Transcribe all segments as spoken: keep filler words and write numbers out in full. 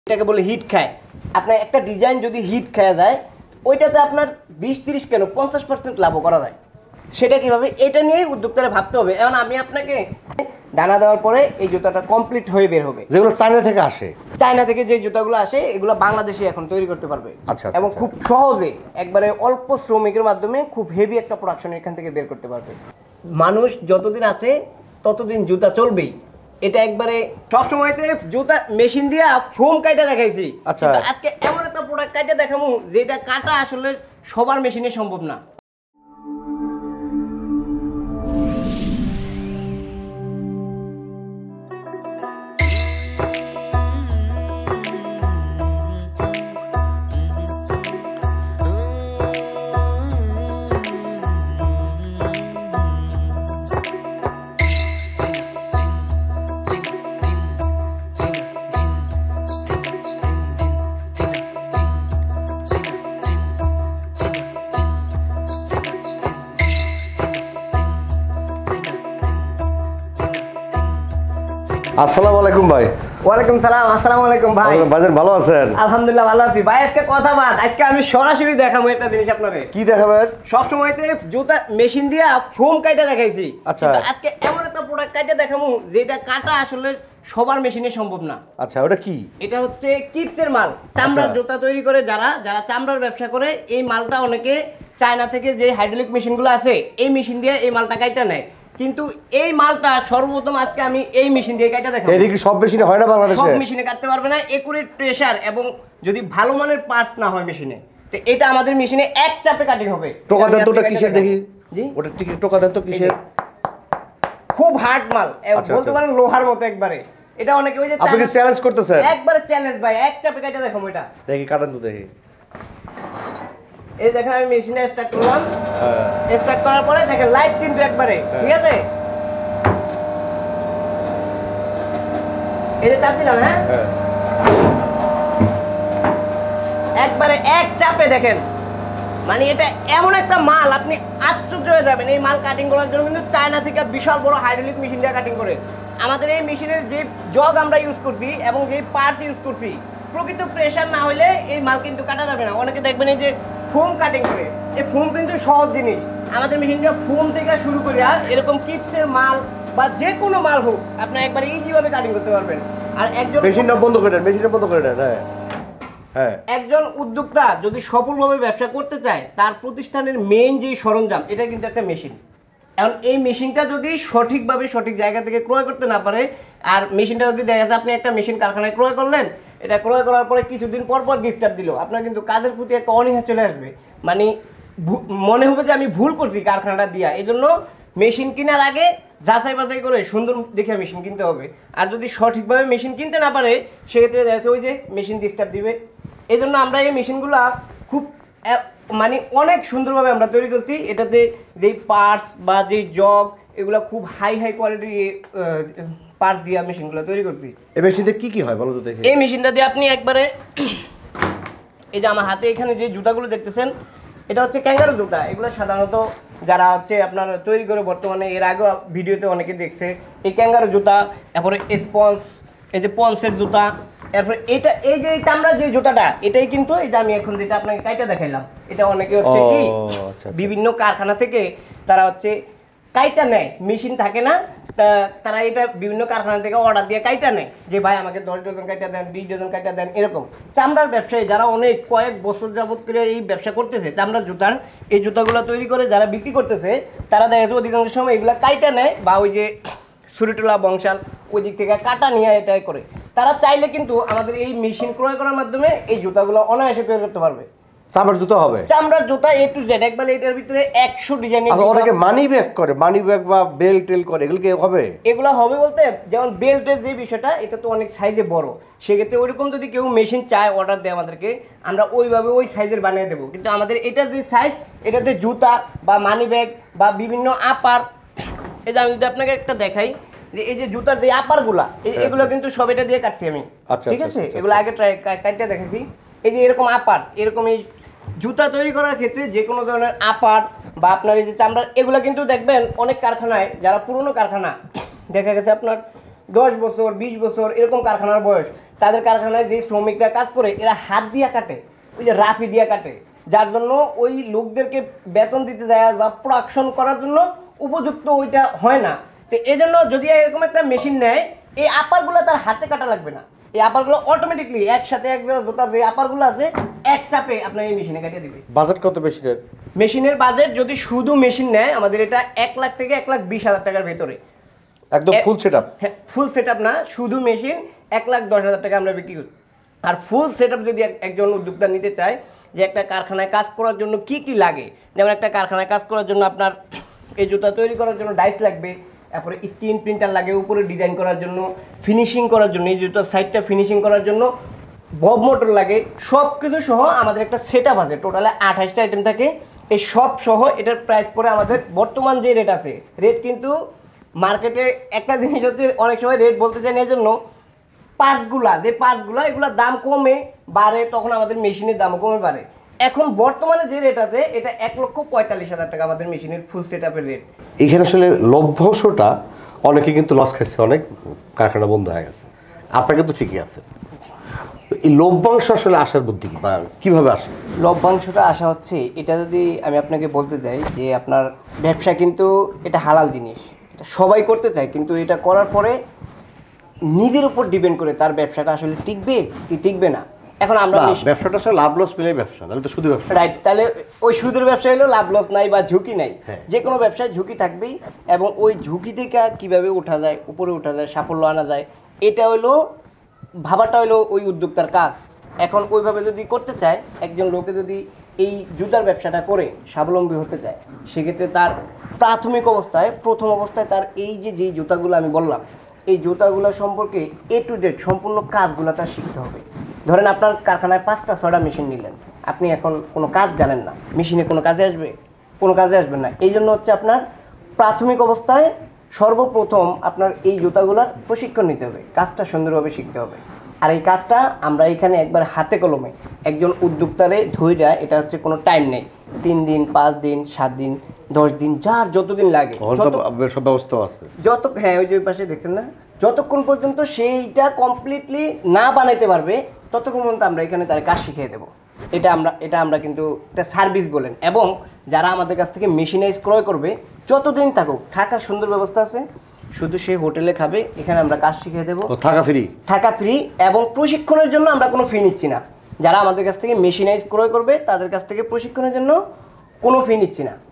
এটাকে বলে হিট খায়। আপনার একটা ডিজাইন যদি হিট খাওয়া যায় ওইটাতে আপনার বিশ তিরিশ কেন পঞ্চাশ পার্সেন্ট লাভও করা যায়। সেটা কীভাবে, এটা নিয়েই উদ্যোক্তারা ভাবতে হবে। এখন আমি আপনাকে দানা দেওয়ার পরে এই জুতাটা কমপ্লিট হয়ে বের হবে, যেগুলো চায়না থেকে আসে। চায়না থেকে যে জুতাগুলো আসে এগুলো বাংলাদেশে এখন তৈরি করতে পারবে। আচ্ছা, এবং খুব সহজে একবারে অল্প শ্রমিকের মাধ্যমে খুব হেভি একটা প্রোডাকশন এখান থেকে বের করতে পারবে। মানুষ যতদিন আছে ততদিন জুতা চলবেই। এটা একবারে সবসময়তে জুতা মেশিন দিয়ে ফোম কাটা দেখাইছি। আচ্ছা, আজকে এমন একটা প্রোডাক্ট কাটা দেখাবো যেটা কাটা আসলে সবার মেশিনে সম্ভব না। আসসালামু আলাইকুম ভাই। ওয়ালাইকুম সালাম। আসসালামু আলাইকুম ভাই। ভাইজান ভালো আছেন? আলহামদুলিল্লাহ ভালো আছি ভাই। আজকে কথা বাদ, আজকে আমি সরাসরি দেখাবো একটা জিনিস আপনাকে। কি দেখাবেন? সবসময়তে জুতা মেশিন দিয়ে ফোম কাটা দেখাইছি। আচ্ছা, আজকে এমন একটা প্রোডাক্ট কাটা দেখাবো যেটা কাটা আসলে সবার মেশিনে সম্ভব না। আচ্ছা, ওটা কি? এটা হচ্ছে কিপসের মাল। চামড়ার জুতা তৈরি করে যারা যারা চামড়ার ব্যবসা করে, এই মালটা অনেকে চায়না থেকে যে হাইড্রোলিক মেশিনগুলো আছে এই মেশিন দিয়ে এই মালটা কাটা নেয়। কিন্তু এই মালটা সর্বপ্রথম আজকে আমি এই মেশিন দিয়ে কাটা দেখাবো। এটা কি সব মেশিনে হয় না বাংলাদেশে? সব মেশিনে কাটতে পারবে না, একুরেট প্রেসার এবং যদি ভালো মানের পার্টস না হয় মেশিনে, তো এটা আমাদের মেশিনে এক চাপে কাটিং হবে। টোকা দেন তো, ওটা কিসের দেখি? জি, ওটা ঠিক টোকা দেন তো কিসের? খুব হার্ড মাল, বলতে পারেন লোহার মতো একবারে। এটা অনেকে ওই যে আপনি কি চ্যালেঞ্জ করতেছেন? একবারে চ্যালেঞ্জ ভাই, এক চাপে কাটা দেখাবো এটা। দেখি কাটান তো দেখি। এই দেখেন আমি মেশিনে স্টার্ট করলাম। হ্যাঁ, স্টার্ট করার পরে দেখেন লাইট কিন্তু একবারে ঠিক আছে। এই যে চাপ দিলাম, হ্যাঁ একবারে এক চাপে দেখেন। মানে এটা এমন একটা মাল আপনি আশ্চর্য হয়ে যাবেন। এই মাল কাটিং করার জন্য কিন্তু চায়না থেকে বিশাল বড় হাইড্রোলিক মেশিন দিয়ে কাটিং করে। আমাদের এই মেশিনের যে জগ আমরা ইউজ করছি এবং যে পার্টস ইউজ করছি, প্রকৃত প্রেসার না হলে এই মাল কিন্তু কাটা যাবে না। অনেকে দেখবেন এই যে ফোম কাটিং করে, এই ফোম কিন্তু সহজ জিনিস। আমাদের মেশিনটা ফোম থেকে শুরু করে এরকম কিপসের মাল বা যে কোনো মাল হোক আপনি একবার ইজিভাবে কাটিং করতে পারবেন। আর একজন মেশিনটা বন্ধ করে দেন, মেশিনটা বন্ধ করে দেন। হ্যাঁ হ্যাঁ, একজন উদ্যোক্তা যদি সফলভাবে ব্যবসা করতে চায়, তার প্রতিষ্ঠানের মেইন যে সরঞ্জাম এটা কিন্তু একটা মেশিন। এখন এই মেশিনটা যদি সঠিকভাবে সঠিক জায়গা থেকে ক্রয় করতে না পারে, আর মেশিনটা যদি দেখা যায় আপনি একটা মেশিন কারখানায় ক্রয় করলেন, এটা ক্রয় করার পরে কিছুদিন পর পর ডিস্টার্ব দিল, আপনার কিন্তু কাজের প্রতি একটা অনীহা চলে আসবে। মানে মনে হবে যে আমি ভুল করছি কারখানাটা দিয়া। এই জন্য মেশিন কেনার আগে যাচাই বাছাই করে সুন্দর দেখে মেশিন কিনতে হবে। আর যদি সঠিকভাবে মেশিন কিনতে না পারে, সেক্ষেত্রে দেখা যাচ্ছে ওই যে মেশিন ডিস্টার্ব দিবে। এই জন্য আমরা এই মেশিনগুলো খুব মানে অনেক সুন্দরভাবে আমরা তৈরি করছি। এটাতে যেই পার্টস বা যেই জগ এগুলো খুব হাই হাই কোয়ালিটির পার্টস দিয়ে মেশিনগুলো তৈরি করছি। এই মেশিনতে কি কি হয় বলো তো দেখি। এই মেশিনটা দিয়ে আপনি একবারে এই যে আমার হাতে এখানে যে জুতাগুলো দেখতেছেন, এটা হচ্ছে ক্যাঙ্গারু জুতা। এগুলো সাধারণত যারা হচ্ছে আপনার তৈরি করে বর্তমানে, এর আগেও ভিডিওতে অনেকে দেখছে এই ক্যাঙ্গারু জুতা। তারপরে স্পঞ্জ, এই যে পন্সের জুতা। এরপরে এটা এই যে চামড়ার যে জুতাটা, এটাই কিন্তু এই যে আমি এখন যেটা আপনাকে কাইটা দেখাইলাম, এটা অনেকে হচ্ছে কি বিভিন্ন কারখানা থেকে তারা হচ্ছে কাইটা নেয়, মেশিন থাকে না, তারা এটা বিভিন্ন কারখানা থেকে অর্ডার দিয়ে কাইটা নেয় যে ভাই আমাকে দশ ডজন কাইটা দেন, বিশ ডজন কাইটা দেন। এরকম চামড়ার ব্যবসায়ী যারা অনেক কয়েক বছর যাবত করে এই ব্যবসা করতেছে, চামড়ার জুতার এই জুতাগুলো তৈরি করে যারা বিক্রি করতেছে, তারা দেখা যাচ্ছে অধিকাংশ সময় এগুলো কাইটা নেয় বা ওই যে ছুরিটোলা বংশাল ওই দিক থেকে কাটা নিয়ে এটাই করে। তারা চাইলে কিন্তু আমাদের এই মেশিন ক্রয় করার মাধ্যমে এই জুতাগুলো অনায়াসে তৈরি করতে পারবে। চামড়ার জুতা হবে, চামড়ার জুতা এ টু জেড একবার। এটার ভিতরে একশো ডিজাইন। আচ্ছা, ওটাকে মানি ব্যাগ করে, মানি ব্যাগ বা বেল্ট টেল করে, এগুলো কি হবে? এগুলো হবে বলতে যেমন বেল্টের যে বিষয়টা, এটা তো অনেক সাইজে বড়, সেক্ষেত্রে ওইরকম যদি কেউ মেশিন চায় অর্ডার দেয় আমাদেরকে, আমরা ওইভাবে ওই সাইজের বানিয়ে দেবো। কিন্তু আমাদের এটার যে সাইজ, এটাতে জুতা বা মানি ব্যাগ বা বিভিন্ন আপার, এই যে আমি যদি আপনাকে একটা দেখাই যে এই যে জুতার যে আপারগুলা, এগুলো কিন্তু সব এটা দিয়ে কাটছি আমি, ঠিক আছে? এগুলো আগে ট্রাই কাটতে দেখেছি। এই যে এরকম আপার, এরকম এই জুতা তৈরি করার ক্ষেত্রে যে কোনো ধরনের আপার বা আপনার এই যে চামড়ার, এগুলো কিন্তু দেখবেন অনেক কারখানায়, যারা পুরনো কারখানা দেখা গেছে আপনার দশ বছর বিশ বছর এরকম কারখানার বয়স, তাদের কারখানায় যে শ্রমিকরা কাজ করে এরা হাত দিয়া কাটে, ওই যে রাফি দিয়া কাটে, যার জন্য ওই লোকদেরকে বেতন দিতে যায় বা প্রোডাকশন করার জন্য উপযুক্ত ওইটা হয় না। তো এই জন্য যদি এরকম একটা মেশিন নেয়, এই আপারগুলো তার হাতে কাটা লাগবে না, এই আপারগুলো অটোমেটিকলি একসাথে এক জোতার যে আপারগুলো আছে এক চাপে আপনার এই মেশিনে কাটিয়ে দিবে। বাজেট কত মেশিনের? মেশিনের বাজেট যদি শুধু মেশিন নেয় আমাদের এটা এক লাখ থেকে এক লাখ বিশ হাজার টাকার ভেতরে, একদম ফুল সেট আপ। হ্যাঁ, ফুল সেট আপ না, শুধু মেশিন এক লাখ দশ হাজার টাকা আমরা বিক্রি করি। আর ফুল সেট আপ যদি একজন উদ্যোক্তা নিতে চায় যে একটা কারখানায় কাজ করার জন্য কি কি লাগে, যেমন একটা কারখানায় কাজ করার জন্য আপনার এই জুতা তৈরি করার জন্য ডাইস লাগবে, তারপরে স্ক্রিন প্রিন্টার লাগে উপরে ডিজাইন করার জন্য, ফিনিশিং করার জন্য এই জুতার সাইডটা ফিনিশিং করার জন্য বব মোটর লাগে, সব কিছু সহ আমাদের একটা সেট আপ আছে। টোটালে আঠাশটা আইটেম থাকে, এই সব সহ এটার প্রাইস পরে আমাদের বর্তমান যে রেট আছে, রেট কিন্তু মার্কেটে একটা জিনিস হচ্ছে অনেক সময় রেট বলতে চাই না, এই জন্য পার্টসগুলা যে পার্টসগুলা এগুলোর দাম কমে বাড়ে, তখন আমাদের মেশিনের দামও কমে বাড়ে। এখন বর্তমানে যে রেট আছে এটা এক লক্ষ পঁয়তাল্লিশ হাজার টাকা আমাদের মেশিনের ফুল সেট আপের রেট। এখানে আসলে লভ্যাংশটা অনেকে কিন্তু লস খাচ্ছে, অনেক কারখানা বন্ধ হয়ে গেছে, আপনার কিন্তু ঠিকই আছে। এই লভ্যাংশ আসলে আসার বুদ্ধি কি বা কীভাবে আসে? লভ্যাংশটা আসা হচ্ছে, এটা যদি আমি আপনাকে বলতে চাই যে আপনার ব্যবসা কিন্তু এটা হালাল জিনিস, এটা সবাই করতে চায়, কিন্তু এটা করার পরে নিজের উপর ডিপেন্ড করে তার ব্যবসাটা আসলে টিকবে কি টিকবে না। এখন আমরা ব্যবসাটা আসলে লাভ লস মিলে ব্যবসা, নাহলে তো শুধু ব্যবসা। রাইট, তাহলে ওই সুদের ব্যবসা হলেও লাভ লস নাই বা ঝুঁকি নাই, যে কোনো ব্যবসায় ঝুঁকি থাকবেই, এবং ওই ঝুঁকি থেকে কীভাবে ওঠা যায়, উপরে ওঠা যায়, সাফল্য আনা যায়, এটা হলো ভাবাটা হলো ওই উদ্যোক্তার কাজ। এখন ওইভাবে যদি করতে চায় একজন লোকে, যদি এই জুতার ব্যবসাটা করে স্বাবলম্বী হতে চায়, সেক্ষেত্রে তার প্রাথমিক অবস্থায় প্রথম অবস্থায় তার এই যে যেই জুতাগুলো আমি বললাম, এই জুতাগুলো সম্পর্কে এ টু জেড সম্পূর্ণ কাজগুলো তার শিখতে হবে। ধরেন আপনার কারখানায় পাঁচটা ছয়টা মেশিন নিলেন, আপনি এখন কোনো কাজ জানেন না, মেশিনে কোনো কাজে আসবে? কোনো কাজে আসবে না। এই জন্য হচ্ছে আপনার প্রাথমিক অবস্থায় সর্বপ্রথম আপনার এই জুতাগুলোর প্রশিক্ষণ নিতে হবে, কাজটা সুন্দরভাবে শিখতে হবে। আর এই কাজটা আমরা এখানে একবার হাতে কলমে একজন উদ্যোক্তারে ধৈর্য, এটা হচ্ছে কোনো টাইম নেই, তিন দিন পাঁচ দিন সাত দিন দশ দিন যার যতদিন লাগে, সব ব্যবস্থা আছে যত, হ্যাঁ ওই যে পাশে দেখছেন না, যতক্ষণ পর্যন্ত সেইটা কমপ্লিটলি না বানাইতে পারবে ততক্ষণ পর্যন্ত আমরা এখানে তার কাজ শিখিয়ে দেবো। এটা আমরা এটা আমরা কিন্তু একটা সার্ভিস বলেন। এবং যারা আমাদের কাছ থেকে মেশিনাইজ ক্রয় করবে, যতদিন থাকুক থাকার সুন্দর ব্যবস্থা আছে, শুধু সে হোটেলে খাবে, এখানে আমরা কাজ শিখিয়ে দেবো, থাকা ফ্রি, থাকা ফ্রি, এবং প্রশিক্ষণের জন্য আমরা কোনো ফি নিচ্ছি না। যারা আমাদের কাছ থেকে মেশিনাইজ ক্রয় করবে তাদের কাছ থেকে প্রশিক্ষণের জন্য কোনো ফি নিচ্ছি না।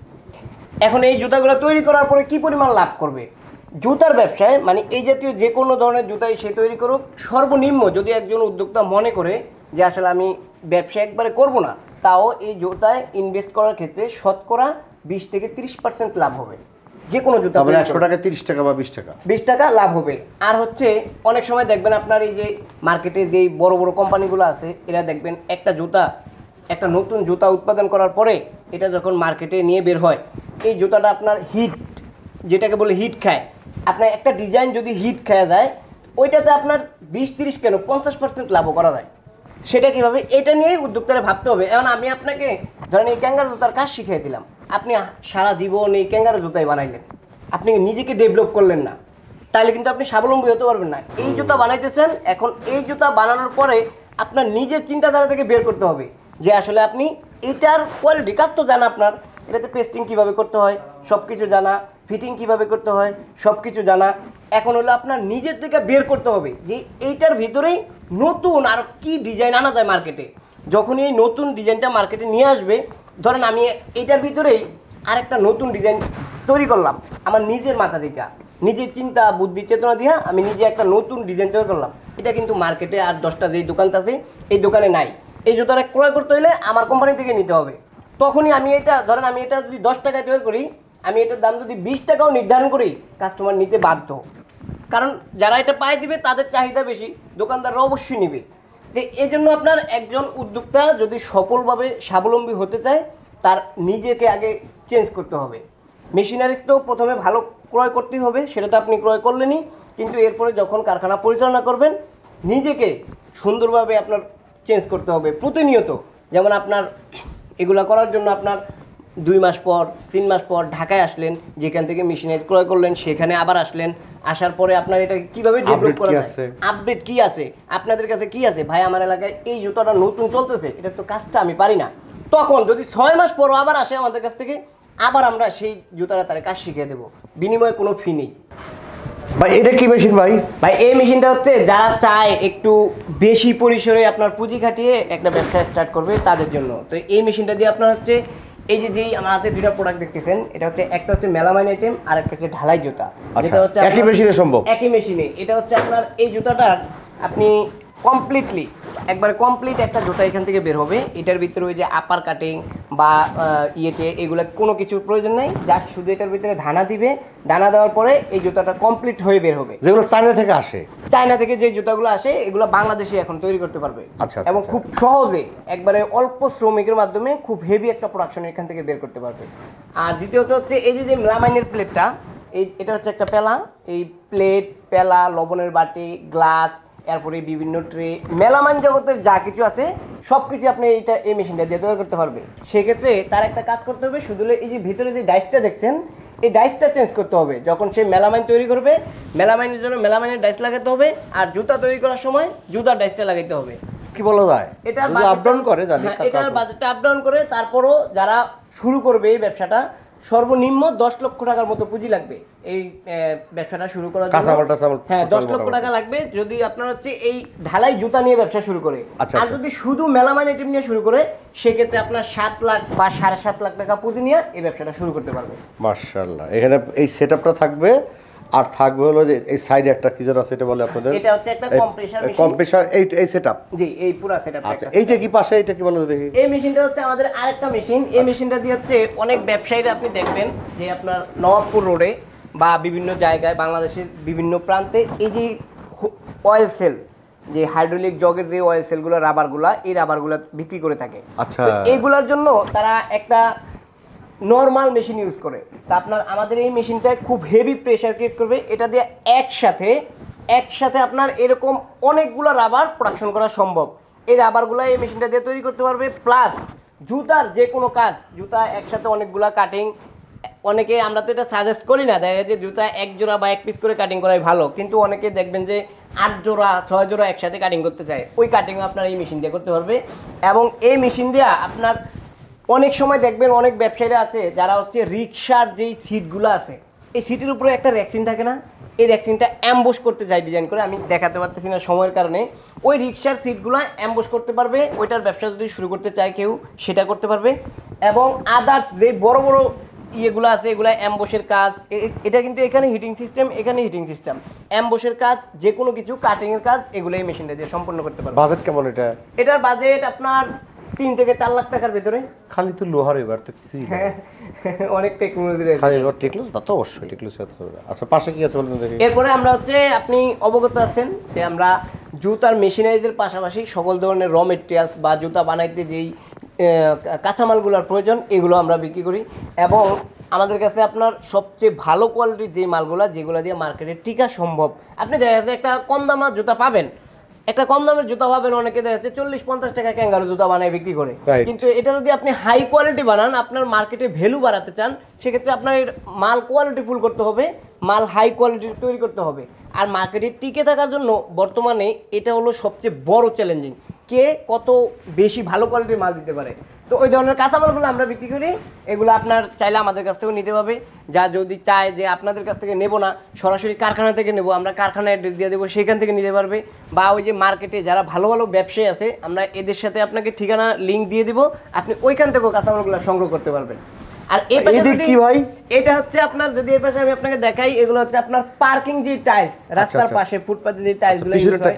এখন এই জুতাগুলো তৈরি করার পরে কি পরিমাণ লাভ করবে জুতার ব্যবসায়, মানে এই জাতীয় যে কোনো ধরনের জুতাই সে তৈরি করুক, সর্বনিম্ন যদি একজন উদ্যোক্তা মনে করে যে আসলে আমি ব্যবসা একবারে করব না, তাও এই জুতায় ইনভেস্ট করার ক্ষেত্রে শতকরা বিশ থেকে তিরিশ পার্সেন্ট লাভ হবে। যে কোনো জুতা একশো টাকা তিরিশ টাকা বা বিশ টাকা বিশ টাকা লাভ হবে। আর হচ্ছে অনেক সময় দেখবেন আপনার এই যে মার্কেটে যেই বড় বড় কোম্পানিগুলো আছে, এরা দেখবেন একটা জুতা, একটা নতুন জুতা উৎপাদন করার পরে এটা যখন মার্কেটে নিয়ে বের হয়, এই জুতাটা আপনার হিট, যেটাকে বলে হিট খায়, আপনার একটা ডিজাইন যদি হিট খাওয়া যায়, ওইটাতে আপনার বিশ তিরিশ কেন পঞ্চাশ পার্সেন্ট লাভও করা যায়। সেটা কীভাবে, এটা নিয়েই উদ্যোক্তারা ভাবতে হবে। এখন আমি আপনাকে ধরেন এই ক্যাঙ্গারু জুতার কাজ শিখিয়ে দিলাম, আপনি সারা জীবন এই ক্যাঙ্গারু জুতাই বানাইলেন, আপনি নিজেকে ডেভেলপ করলেন না, তাহলে কিন্তু আপনি স্বাবলম্বী হতে পারবেন না। এই জুতা বানাইতেছেন, এখন এই জুতা বানানোর পরে আপনার নিজের চিন্তাধারা থেকে বের করতে হবে যে আসলে আপনি এটার কোয়ালিটি, কাজ তো জানা আপনার, এটাতে পেস্টিং কীভাবে করতে হয় সব কিছু জানা, ফিটিং কিভাবে করতে হয় সব কিছু জানা। এখন হলো আপনার নিজের থেকে বের করতে হবে যে এইটার ভিতরেই নতুন আর কি ডিজাইন আনা যায় মার্কেটে। যখন এই নতুন ডিজাইনটা মার্কেটে নিয়ে আসবে, ধরেন আমি এইটার ভিতরেই আরেকটা নতুন ডিজাইন তৈরি করলাম আমার নিজের মাথা থেকে, নিজের চিন্তা বুদ্ধি চেতনা দিয়া আমি নিজে একটা নতুন ডিজাইন তৈরি করলাম, এটা কিন্তু মার্কেটে আর দশটা যেই দোকানটা আছে এই দোকানে নাই। এই জুতাটা ক্রয় করতে হলে আমার কোম্পানি থেকে নিতে হবে। তখনই আমি এটা ধরেন আমি এটা যদি দশ টাকায় তৈরি করি, আমি এটার দাম যদি বিশ টাকাও নির্ধারণ করি, কাস্টমার নিতে বাধ্য, কারণ যারা এটা পায় দিবে তাদের চাহিদা বেশি, দোকানদাররা অবশ্যই নেবে। তো এই জন্য আপনার একজন উদ্যোক্তা যদি সফলভাবে স্বাবলম্বী হতে চায়, তার নিজেকে আগে চেঞ্জ করতে হবে। মেশিনারিজ তো প্রথমে ভালো ক্রয় করতেই হবে, সেটা তো আপনি ক্রয় করলেনই, কিন্তু এরপরে যখন কারখানা পরিচালনা করবেন নিজেকে সুন্দরভাবে আপনার চেঞ্জ করতে হবে প্রতিনিয়ত। যেমন আপনার এগুলা করার জন্য আপনার দুই মাস পর তিন মাস পর ঢাকায় আসলেন, যেখান থেকে মেশিনাইজ ক্রয় করলেন সেখানে আবার আসলেন, আসার পরে আপনার এটা কিভাবে ডেভেলপ করা যায়, আপডেট কি আছে, আপনাদের কাছে কি আছে, ভাই আমার এলাকায় এই জুতাটা নতুন চলতেছে, এটা তো কাজটা আমি পারি না, তখন যদি ছয় মাস পরও আবার আসে আমাদের কাছ থেকে, আবার আমরা সেই জুতাটা তার কাজ শিখিয়ে দেবো, বিনিময়ে কোনো ফি নেই। ভাই এটা কি মেশিন ভাই? ভাই এই মেশিনটা হচ্ছে যারা চায় একটু বেশি পরিসরে আপনার পুঁজি খাটিয়ে একটা ব্যবসা স্টার্ট করবে তাদের জন্য। তো এই মেশিনটা দিয়ে আপনার হচ্ছে এই যে যেই আমার হাতে দুইটা প্রোডাক্ট দেখতেছেন, এটা হচ্ছে একটা হচ্ছে মেলামাইন আইটেম আর একটা হচ্ছে ঢালাই জুতা। এটা হচ্ছে একই মেশিনে সম্ভব, একই মেশিনে। এটা হচ্ছে আপনার এই জুতাটার আপনি কমপ্লিটলি একবার কমপ্লিট একটা জুতা এখান থেকে বের হবে, এটার ভিতরে ওই যে আপার কাটিং বা ইয়েতে এগুলো কোনো কিছুর প্রয়োজন নেই, জাস্ট শুধু এটার ভিতরে দানা দিবে, দানা দেওয়ার পরে এই জুতাটা কমপ্লিট হয়ে বের হবে। যেগুলো চায়না থেকে আসে, চায়না থেকে যে জুতাগুলো আসে এগুলো বাংলাদেশে এখন তৈরি করতে পারবে। আচ্ছা, এবং খুব সহজে একবারে অল্প শ্রমিকের মাধ্যমে খুব হেভি একটা প্রোডাকশন এখান থেকে বের করতে পারবে। আর দ্বিতীয়ত হচ্ছে এই যে যে মেলামাইনের প্লেটটা, এই এটা হচ্ছে একটা পেলা, এই প্লেট পেলা লবণের বাটি গ্লাস এরপরে বিভিন্ন ট্রে মেলামাইন জগতের যা কিছু আছে সব কিছু আপনি এইটা এই মেশিনটা দিয়ে তৈরি করতে পারবে। সেক্ষেত্রে তার একটা কাজ করতে হবে, শুধু এই যে ভিতরে যে ডাইসটা দেখছেন এই ডাইসটা চেঞ্জ করতে হবে। যখন সে মেলামাইন তৈরি করবে মেলামাইনের জন্য মেলামাইনের ডাইস লাগাতে হবে, আর জুতা তৈরি করার সময় জুতার ডাইসটা লাগাতে হবে। কি বলা যায়, এটা আপ ডাউন করে জানি, এটার বাজেটটা আপ ডাউন করে। তারপরও যারা শুরু করবে এই ব্যবসাটা সর্বনিম্ন দশ লক্ষ টাকার মতো পুঁজি লাগবে এই ব্যবসাটা শুরু করার জন্য। হ্যাঁ, দশ লক্ষ টাকা লাগবে যদি আপনার হচ্ছে এই ঢালাই জুতা নিয়ে ব্যবসা শুরু করে। আর যদি শুধু মেলামাইন আইটেম নিয়ে শুরু করে সেক্ষেত্রে আপনার সাত লাখ বা সাড়ে সাত লাখ টাকা পুঁজি নিয়ে এই ব্যবসাটা শুরু করতে পারবে। মাশাআল্লাহ, এখানে এই সেটআপটা থাকবে, আর থাকবে হলো যে এই সাইডে একটা কি যেন আছে এটা বলে আপনাদের, এটা হচ্ছে একটা কম্প্রেসার মেশিন। কম্প্রেসার এই এই সেটআপ, জি এই পুরো সেটআপ। আচ্ছা এইটা কি পাশে, এটা কি বলে দেখি? এই মেশিনটা হচ্ছে আমাদের আরেকটা মেশিন। এই মেশিনটা দিয়ে হচ্ছে অনেক ব্যবসায়ীরা আপনি দেখবেন যে আপনার নবাবপুর রোডে বা বিভিন্ন জায়গায় বাংলাদেশের বিভিন্ন প্রান্তে এই যে অয়েল সেল, যে হাইড্রোলিক জগের যে অয়েল সেলগুলো রাবারগুলা, এই রাবারগুলা বিক্রি করে থাকে। আচ্ছা, এইগুলোর জন্য তারা একটা নর্মাল মেশিন ইউজ করে। তা আপনার আমাদের এই মেশিনটা খুব হেভি প্রেসার ক্রিয়েট করবে, এটা দিয়ে একসাথে একসাথে আপনার এরকম অনেকগুলো রাবার প্রোডাকশন করা সম্ভব। এই রাবারগুলো এই মেশিনটা দিয়ে তৈরি করতে পারবে। প্লাস জুতার যে কোনো কাজ, জুতা একসাথে অনেকগুলো কাটিং, অনেকে আমরা তো এটা সাজেস্ট করি না, দেখা যায় যে জুতা এক জোড়া বা এক পিস করে কাটিং করাই ভালো, কিন্তু অনেকে দেখবেন যে আট জোড়া ছয় জোড়া একসাথে কাটিং করতে চায়, ওই কাটিংও আপনার এই মেশিন দিয়ে করতে পারবে। এবং এই মেশিন দিয়ে আপনার অনেক সময় দেখবেন অনেক ব্যবসায়ীরা আছে যারা হচ্ছে রিক্সার যেই সিটগুলো আছে এই সিটের উপরে একটা র্যাকসিন থাকে না, এই র্যাকসিনটা অ্যাম্বুশ করতে যায় ডিজাইন করে, আমি দেখাতে পারতেছি না সময়ের কারণে। ওই রিক্সার সিটগুলো অ্যাম্বুশ করতে পারবে, ওইটার ব্যবসা যদি শুরু করতে চায় কেউ সেটা করতে পারবে। এবং আদার্স যে বড় বড় ইয়েগুলো আছে এগুলো অ্যাম্বুশের কাজ, এটা কিন্তু এখানে হিটিং সিস্টেম, এখানে হিটিং সিস্টেম, অ্যাম্বুশের কাজ যে কোনো কিছু কাটিংয়ের কাজ এগুলো এই মেশিনটা দিয়ে সম্পন্ন করতে পারবে। বাজেট কেমন এটা? এটার বাজেট আপনার তিন থেকে চার লাখ টাকার ভিতরে। খালি তো লোহার, এবার তো কিছুই না, অনেক টেকনোলজি খালি লোহার টেকনোলজি, তা তো অবশ্যই টেকনোলজি আছে। আচ্ছা পাশে কি আছে বলুন দেখি। এরপরে আমরা হচ্ছে আপনি অবগত আছেন যে আমরা জুতার মেশিনারিজের পাশাপাশি সকল ধরনের র মেটেরিয়ালস বা জুতা বানাইতে যেই কাঁচামালগুলোর প্রয়োজন এগুলো আমরা বিক্রি করি। এবং আমাদের কাছে আপনার সবচেয়ে ভালো কোয়ালিটির যে মালগুলো যেগুলো দিয়ে মার্কেটে টিকা সম্ভব। আপনি দেখা যাচ্ছে একটা কম দামের জুতা পাবেন, একটা কম দামের জুতা পাবেন অনেকে দেখা যাচ্ছে চল্লিশ পঞ্চাশ টাকা ক্যাঙ্গারু জুতা বানায় বিক্রি করে, কিন্তু এটা যদি আপনি হাই কোয়ালিটি বানান, আপনার মার্কেটে ভ্যালু বাড়াতে চান, সেক্ষেত্রে আপনার মাল কোয়ালিটি ফুল করতে হবে, মাল হাই কোয়ালিটি তৈরি করতে হবে। আর মার্কেটে টিকে থাকার জন্য বর্তমানে এটা হলো সবচেয়ে বড় চ্যালেঞ্জিং, কে কত বেশি ভালো কোয়ালিটির মাল দিতে পারে। তো ওই ধরনের কাঁচামালগুলো আমরা বিক্রি করি, এগুলো আপনার চাইলে আমাদের কাছ থেকেও নিতে পারবে। যা যদি চায় যে আপনাদের কাছ থেকে নেব না, সরাসরি কারখানা থেকে নেব, আমরা কারখানায় অ্যাড্রেস দিয়ে দেবো, সেখান থেকে নিতে পারবে। বা ওই যে মার্কেটে যারা ভালো ভালো ব্যবসায়ী আছে আমরা এদের সাথে আপনাকে ঠিকানা লিঙ্ক দিয়ে দিব, আপনি ওইখান থেকেও কাঁচামালগুলো সংগ্রহ করতে পারবেন। আর এই পাশে কি ভাই, এটা হচ্ছে আপনার যদি এই পাশে আমি আপনাকে দেখাই, এগুলো হচ্ছে আপনার পার্কিং যে টাইলস, রাস্তার পাশে ফুটপাতে যে টাইলসগুলো,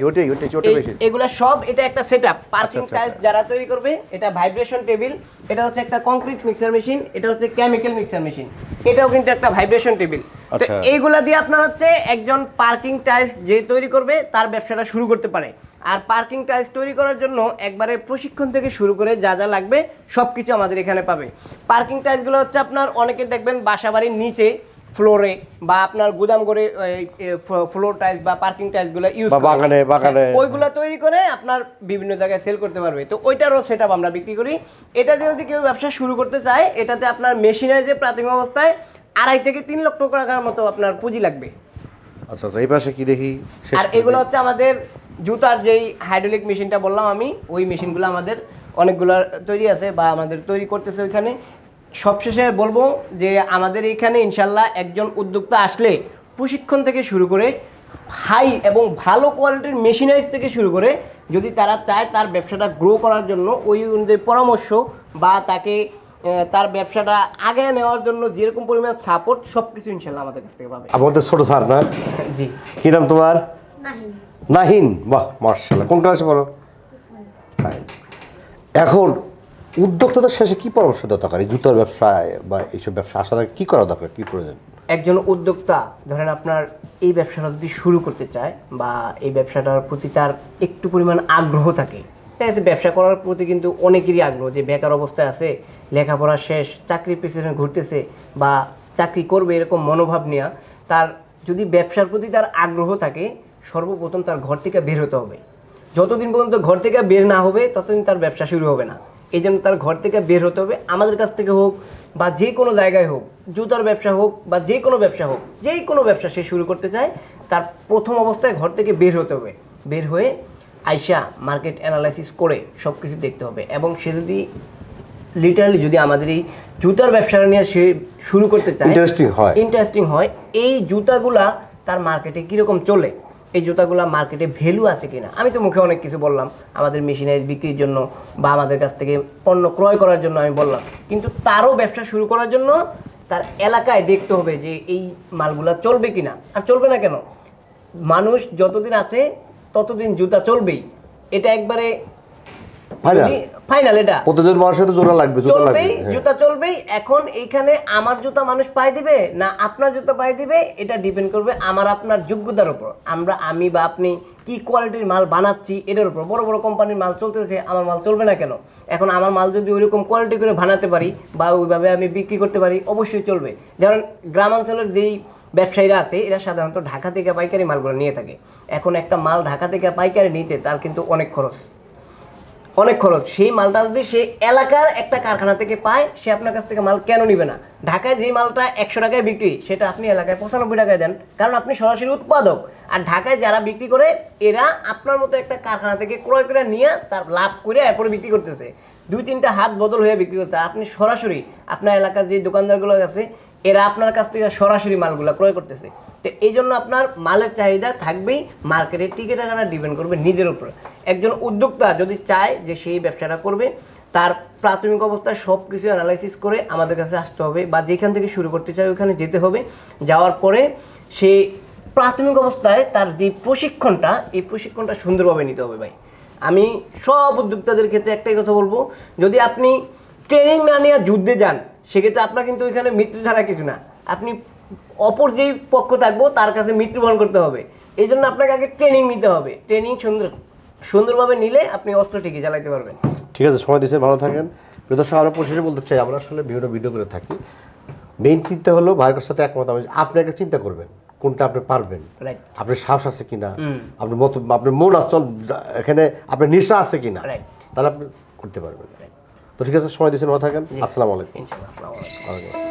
এগুলো সব এটা একটা সেটআপ। পার্কিং টাইলস যারা তৈরি করবে, এটা ভাইব্রেশন টেবিল, এটা হচ্ছে একটা কংক্রিট মিক্সার মেশিন, এটা হচ্ছে কেমিক্যাল মিক্সার মেশিন, এটাও কিন্তু একটা ভাইব্রেশন টেবিল। তো এইগুলা দিয়ে আপনার হচ্ছে একজন পার্কিং টাইলস যে তৈরি করবে তার ব্যবসাটা শুরু করতে পারে। আর পার্কিং টাইলস তৈরি করার জন্য একবারে প্রশিক্ষণ থেকে শুরু করে যা যা লাগবে সব কিছু আমাদের এখানে পাবে। পার্কিং টাইলসগুলো হচ্ছে আপনার অনেকে দেখবেন বাসাবাড়ির নিচে ফ্লোরে বা আপনার গুদাম করে ফ্লোর টাইলস বা পার্কিং টাইলসগুলো ইউজ বা বাগানে বাগানে ওইগুলো তৈরি করে আপনার বিভিন্ন জায়গায় সেল করতে পারবে। তো ওইটারও সেট আপ আমরা বিক্রি করি। এটাতে যদি কেউ ব্যবসা শুরু করতে চায়, এটাতে আপনার মেশিনের যে প্রাথমিক অবস্থায় আড়াই থেকে তিন লক্ষ টাকার মতো আপনার পুঁজি লাগবে। আচ্ছা আচ্ছা, এই পাশে কি দেখি? আর এগুলো হচ্ছে আমাদের জুতার যেই হাইড্রোলিক মেশিনটা বললাম আমি, ওই মেশিনগুলো আমাদের অনেকগুলো তৈরি আছে বা আমাদের তৈরি করতেছে ওইখানে। সবশেষে বলবো যে আমাদের এখানে ইনশাল্লাহ একজন উদ্যোক্তা আসলে প্রশিক্ষণ থেকে শুরু করে হাই এবং ভালো কোয়ালিটির মেশিনারিজ থেকে শুরু করে যদি তারা চায় তার ব্যবসাটা গ্রো করার জন্য ওই অনুযায়ী পরামর্শ বা তাকে তার ব্যবসাটা আগে নেওয়ার জন্য যেরকম পরিমাণ সাপোর্ট সব কিছু ইনশাল্লাহ আমাদের কাছ থেকে পাবে। আমাদের ছোট স্যার না? জি। কি নাম তোমার? নাহিন। নাহিন, বাহ মাশাআল্লাহ। কোন ক্লাসে পড়ো? ফাইন। এখন উদ্যোক্তাদের শেষে কি পরামর্শ দেওয়া দরকার এই জুতার ব্যবসায় বা এইসব ব্যবসা আসার আগে কি করা দরকার, কি প্রয়োজন? একজন উদ্যোক্তা ধরেন আপনার এই ব্যবসাটা যদি শুরু করতে চায় বা এই ব্যবসাটার প্রতি তার একটু পরিমাণ আগ্রহ থাকে, ঠিক আছে, ব্যবসা করার প্রতি কিন্তু অনেকেরই আগ্রহ, যে বেকার অবস্থায় আছে, লেখাপড়া শেষ, চাকরির পেছনে ঘুরতেছে বা চাকরি করবে এরকম মনোভাব নিয়ে, তার যদি ব্যবসার প্রতি তার আগ্রহ থাকে, সর্বপ্রথম তার ঘর থেকে বের হতে হবে। যতদিন পর্যন্ত ঘর থেকে বের না হবে ততদিন তার ব্যবসা শুরু হবে না। এই জন্য তার ঘর থেকে বের হতে হবে, আমাদের কাছ থেকে হোক বা যে কোনো জায়গায় হোক, জুতার ব্যবসা হোক বা যে কোনো ব্যবসা হোক, যেই কোনো ব্যবসা সে শুরু করতে চায়, তার প্রথম অবস্থায় ঘর থেকে বের হতে হবে। বের হয়ে আইসা মার্কেট অ্যানালাইসিস করে সব কিছু দেখতে হবে। এবং সে যদি লিটারালি যদি আমাদের এই জুতার ব্যবসাটা নিয়ে সে শুরু করতে চায়, ইন্টারেস্টিং হয় ইন্টারেস্টিং হয় এই জুতাগুলা তার মার্কেটে কীরকম চলে, এই জুতাগুলো মার্কেটে ভ্যালু আছে কিনা। আমি তো মুখে অনেক কিছু বললাম আমাদের মেশিনারিজ বিক্রির জন্য বা আমাদের কাছ থেকে পণ্য ক্রয় করার জন্য আমি বললাম, কিন্তু তারও ব্যবসা শুরু করার জন্য তার এলাকায় দেখতে হবে যে এই মালগুলা চলবে কিনা। আর চলবে না কেন, মানুষ যতদিন আছে ততদিন জুতা চলবেই, এটা একবারে ফাইনাল। এটা প্রতিজন মানুষের তো জোড়া লাগবে, জুতা লাগবে, জুতা চলবেই। এখন এইখানে আমার জুতা মানুষ পায় দিবে না আপনার জুতা পায় দিবে, এটা ডিপেন্ড করবে আমার আপনার যোগ্যতার উপর। আমরা আমি বা আপনি কি কোয়ালিটির মাল বানাচ্ছি এটার উপর। বড় বড় কোম্পানির মাল চলতেছে, আমার মাল চলবে না কেন? এখন আমার মাল যদি ওইরকম কোয়ালিটি করে বানাতে পারি বা ওইভাবে আমি বিক্রি করতে পারি, অবশ্যই চলবে। যেমন গ্রামাঞ্চলের যেই ব্যবসায়ীরা আছে এরা সাধারণত ঢাকা থেকে পাইকারি মালগুলো নিয়ে থাকে। এখন একটা মাল ঢাকা থেকে পাইকারি নিতে তার কিন্তু অনেক খরচ, অনেক খরচ। সেই মালটা যদি সে এলাকার একটা কারখানা থেকে পায়, সে আপনার কাছ থেকে মাল কেন নিবে না? ঢাকায় যে মালটা একশো টাকায় বিক্রি সেটা আপনি এলাকায় পঁচানব্বই টাকায় দেন, কারণ আপনি সরাসরি উৎপাদক। আর ঢাকায় যারা বিক্রি করে এরা আপনার মতো একটা কারখানা থেকে ক্রয় করে নিয়ে তার লাভ করে এরপরে বিক্রি করতেছে, দুই তিনটা হাত বদল হয়ে বিক্রি করতে। আপনি সরাসরি আপনার এলাকার যে দোকানদারগুলো আছে এরা আপনার কাছ থেকে সরাসরি মালগুলো ক্রয় করতেছে। তো এই জন্য আপনার মালের চাহিদা থাকবেই, মার্কেটে টিকে টাকাটা ডিপেন্ড করবে নিজের উপরে। একজন উদ্যোক্তা যদি চায় যে সেই ব্যবসাটা করবে, তার প্রাথমিক অবস্থায় সব কিছু অ্যানালাইসিস করে আমাদের কাছে আসতে হবে বা যেখান থেকে শুরু করতে চায় ওইখানে যেতে হবে। যাওয়ার পরে সে প্রাথমিক অবস্থায় তার যে প্রশিক্ষণটা, এই প্রশিক্ষণটা সুন্দরভাবে নিতে হবে। ভাই আমি সব উদ্যোক্তাদের ক্ষেত্রে একটাই কথা বলবো, যদি আপনি ট্রেনিং না নিয়ে যুদ্ধে যান সেক্ষেত্রে আপনার কিন্তু ওইখানে মৃত্যু ছাড়া কিছু না। আপনি অপর যেই পক্ষ থাকবো তার কাছে মৃত্যুবরণ করতে হবে। এই জন্য আপনাকে আগে ট্রেনিং নিতে হবে। ট্রেনিং সুন্দর সুন্দরভাবে নিলে আপনি অস্ত্র ঠিকই চালাইতে পারবেন। ঠিক আছে, সময় দিয়েছেন, ভালো থাকেন। প্রিয় দর্শক, আমরা পরিশেষে বলতে চাই, আমরা আসলে বিভিন্ন ভিডিও করে থাকি, মেইন চিন্তা হলো ভাইয়ের সাথে একমত আমি, আপনি আগে চিন্তা করবেন কোনটা আপনি পারবেন, আপনার সাহস আছে কিনা, আপনার মত আপনার মন আচল এখানে আপনার নেশা আছে কিনা, তাহলে আপনি করতে পারবেন। তো ঠিক আছে, সময় দিয়েছেন, ভালো থাকেন। আসসালামু আলাইকুম।